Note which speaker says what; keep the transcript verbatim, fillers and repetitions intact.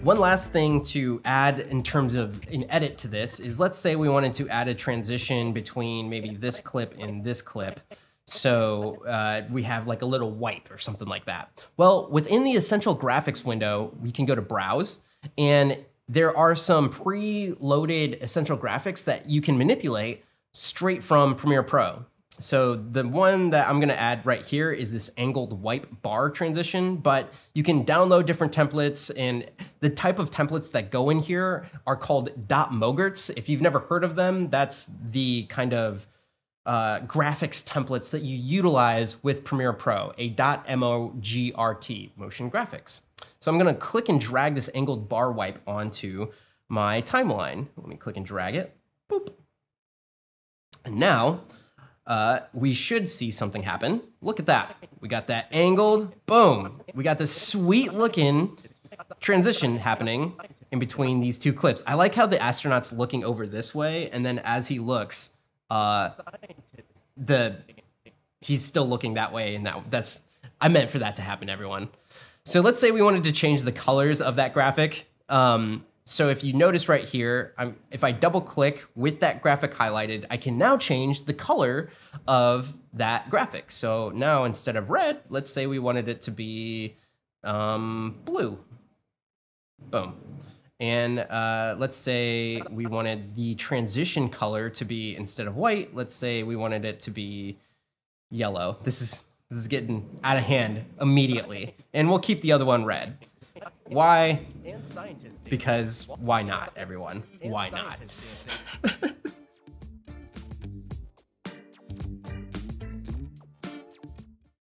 Speaker 1: One last thing to add in terms of an edit to this is, let's say we wanted to add a transition between maybe this clip and this clip. So uh, we have like a little wipe or something like that. Well, within the Essential Graphics window, we can go to Browse, and there are some pre-loaded Essential Graphics that you can manipulate straight from Premiere Pro. So the one that I'm gonna add right here is this angled wipe bar transition, but you can download different templates, and the type of templates that go in here are called .mogrt. If you've never heard of them, that's the kind of uh, graphics templates that you utilize with Premiere Pro, a .mogrt, motion graphics. So I'm gonna click and drag this angled bar wipe onto my timeline. Let me click and drag it, boop. And now, Uh, we should see something happen. Look at that. We got that angled, boom. We got this sweet looking transition happening in between these two clips. I like how the astronaut's looking over this way, and then as he looks, uh, the he's still looking that way, and that that's, I meant for that to happen, everyone. So let's say we wanted to change the colors of that graphic. Um, So if you notice right here, I'm, if I double click with that graphic highlighted, I can now change the color of that graphic. So now instead of red, let's say we wanted it to be um, blue. Boom. And uh, let's say we wanted the transition color to be, instead of white, let's say we wanted it to be yellow. This is, this is getting out of hand immediately. And we'll keep the other one red. Why? Because why not, everyone? Why not?